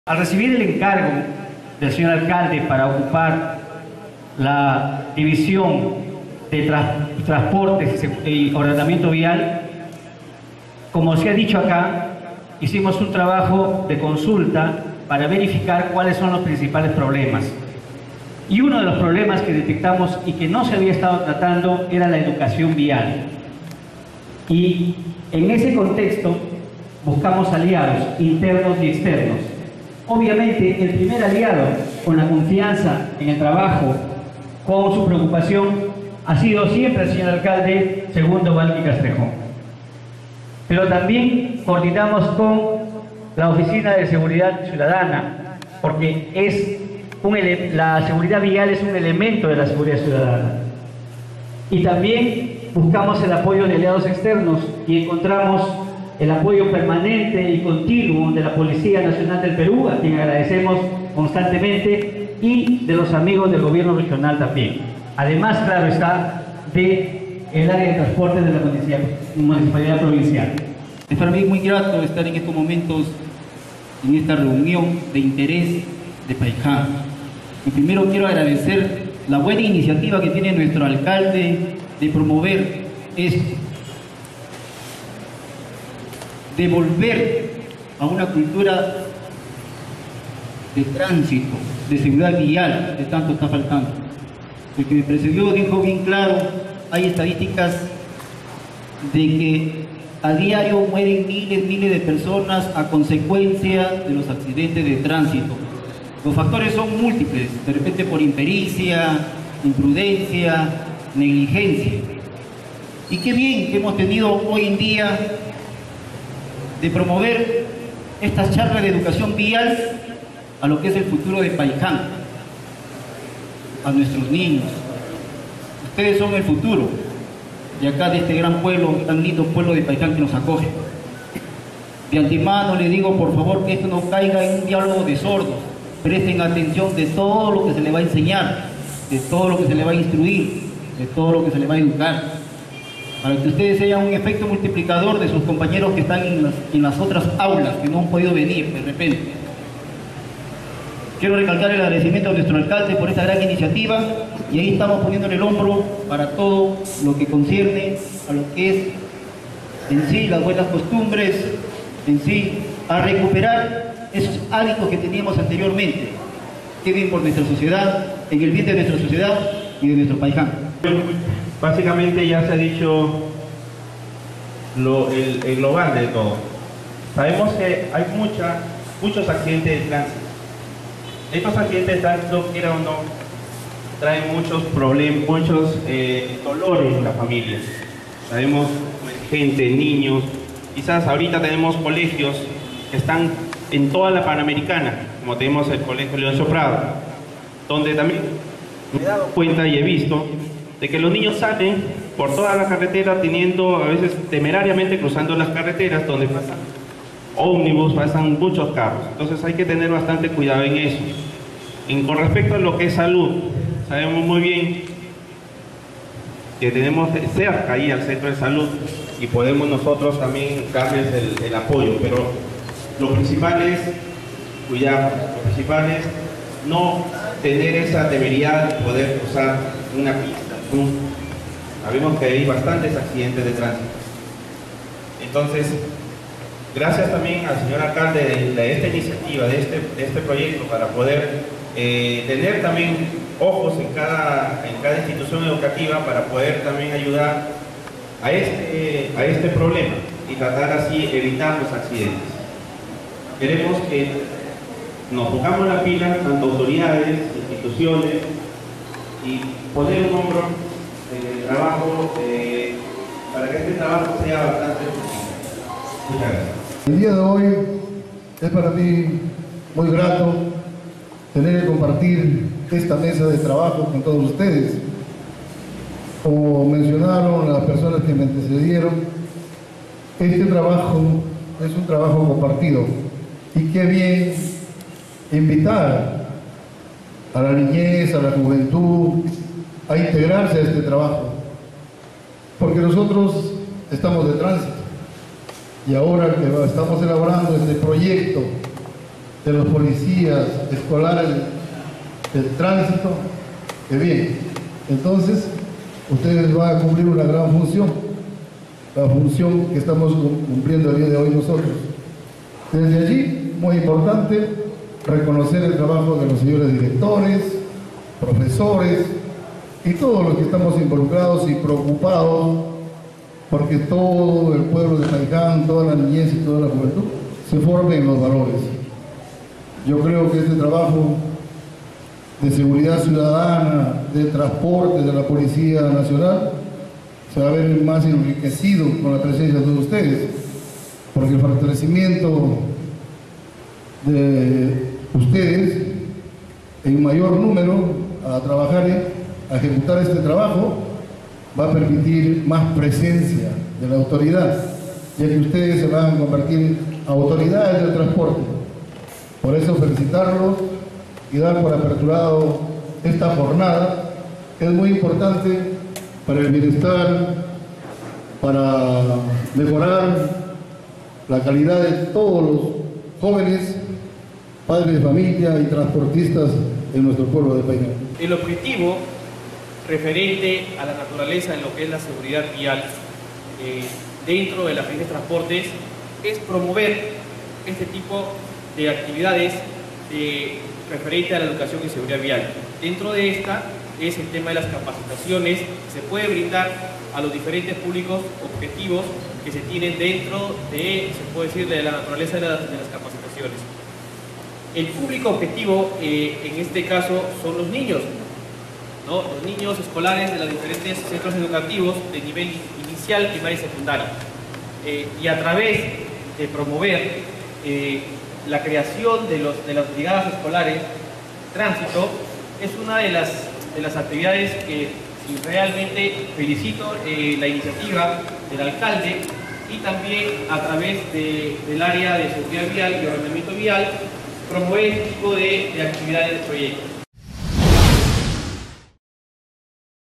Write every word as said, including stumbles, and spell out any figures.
Al recibir el encargo del señor alcalde para ocupar la división de tra transportes y ordenamiento vial, como se ha dicho acá, hicimos un trabajo de consulta para verificar cuáles son los principales problemas. Y uno de los problemas que detectamos y que no se había estado tratando era la educación vial. Y en ese contexto buscamos aliados internos y externos. Obviamente, el primer aliado, con la confianza en el trabajo, con su preocupación, ha sido siempre el señor alcalde Segundo Valqui Castrejón. Pero también coordinamos con la Oficina de Seguridad Ciudadana, porque es un ele- la seguridad vial es un elemento de la seguridad ciudadana. Y también buscamos el apoyo de aliados externos y encontramos el apoyo permanente y continuo de la Policía Nacional del Perú, a quien agradecemos constantemente, y de los amigos del gobierno regional también. Además, claro está, de el área de transporte de la Municipalidad Provincial. Es para mí muy grato estar en estos momentos, en esta reunión de interés de Paiján. Y primero quiero agradecer la buena iniciativa que tiene nuestro alcalde de promover esto, de volver a una cultura de tránsito, de seguridad vial, que tanto está faltando. El que me precedió dijo bien claro, hay estadísticas de que a diario mueren miles, miles de personas a consecuencia de los accidentes de tránsito. Los factores son múltiples, de repente por impericia, imprudencia, negligencia. Y qué bien que hemos tenido hoy en día de promover estas charlas de educación vial a lo que es el futuro de Paiján, a nuestros niños. Ustedes son el futuro de acá, de este gran pueblo, tan lindo pueblo de Paiján que nos acoge. De antemano les digo, por favor, que esto no caiga en un diálogo de sordos. Presten atención de todo lo que se les va a enseñar, de todo lo que se les va a instruir, de todo lo que se les va a educar, para que ustedes sean un efecto multiplicador de sus compañeros que están en las, en las otras aulas, que no han podido venir de repente. Quiero recalcar el agradecimiento a nuestro alcalde por esta gran iniciativa, y ahí estamos poniendo el hombro para todo lo que concierne a lo que es en sí las buenas costumbres, en sí a recuperar esos hábitos que teníamos anteriormente, que bien por nuestra sociedad, en el bien de nuestra sociedad y de nuestro Paiján. Básicamente ya se ha dicho lo, el, el global de todo. Sabemos que hay mucha, muchos accidentes de tránsito. Estos accidentes de tránsito, quiera o no, traen muchos problemas, muchos eh, dolores en la familia. Sabemos pues, gente, niños, quizás ahorita tenemos colegios que están en toda la Panamericana, como tenemos el Colegio Leoncio Prado, donde también me he dado cuenta y he visto de que los niños salen por toda la carretera teniendo, a veces temerariamente cruzando las carreteras donde pasan ómnibus, pasan muchos carros. Entonces hay que tener bastante cuidado en eso. En, con respecto a lo que es salud, sabemos muy bien que tenemos cerca ahí al centro de salud y podemos nosotros también darles el, el apoyo, pero lo principal es cuidar, lo principal es no tener esa temeridad de poder cruzar una pista. Sabemos que hay bastantes accidentes de tránsito. Entonces, gracias también al señor alcalde de, de esta iniciativa, de este, de este proyecto, para poder eh, tener también ojos en cada, en cada institución educativa para poder también ayudar a este, a este problema y tratar así evitar los accidentes. Queremos que nos pongamos la pila, tanto autoridades, instituciones, y poner un hombro en el trabajo eh, para que este trabajo sea bastante efectivo. Muchas gracias. El día de hoy es para mí muy grato tener que compartir esta mesa de trabajo con todos ustedes. Como mencionaron las personas que me antecedieron, este trabajo es un trabajo compartido. Y qué bien invitar a la niñez, a la juventud, a integrarse a este trabajo. Porque nosotros estamos de tránsito. Y ahora que estamos elaborando este proyecto de los policías escolares del tránsito, que bien, entonces ustedes van a cumplir una gran función, la función que estamos cumpliendo el día de hoy nosotros. Desde allí, muy importante, reconocer el trabajo de los señores directores, profesores y todos los que estamos involucrados y preocupados porque todo el pueblo de Paiján, toda la niñez y toda la juventud se forme en los valores. Yo creo que este trabajo de seguridad ciudadana, de transporte de la Policía Nacional, se va a ver más enriquecido con la presencia de todos ustedes, porque el fortalecimiento de ustedes en mayor número a trabajar, a ejecutar este trabajo, va a permitir más presencia de la autoridad, ya que ustedes se van a convertir en autoridades del transporte. Por eso felicitarlos y dar por aperturado esta jornada, que es muy importante para el bienestar, para mejorar la calidad de todos los jóvenes, padres de familia y transportistas en nuestro pueblo de Paiján. El objetivo referente a la naturaleza en lo que es la seguridad vial eh, dentro de la Agencia de Transportes es promover este tipo de actividades eh, referente a la educación y seguridad vial. Dentro de esta es el tema de las capacitaciones que se puede brindar a los diferentes públicos objetivos que se tienen dentro de, se puede decir, de la naturaleza de las, de las capacitaciones. El público objetivo eh, en este caso son los niños, ¿no? Los niños escolares de los diferentes centros educativos de nivel inicial, primaria y secundaria. Eh, y a través de promover eh, la creación de, los, de las brigadas escolares, tránsito, es una de las, de las actividades que si realmente felicito eh, la iniciativa del alcalde y también a través de, del área de seguridad vial y ordenamiento vial, promover este tipo de, de actividades de proyectos.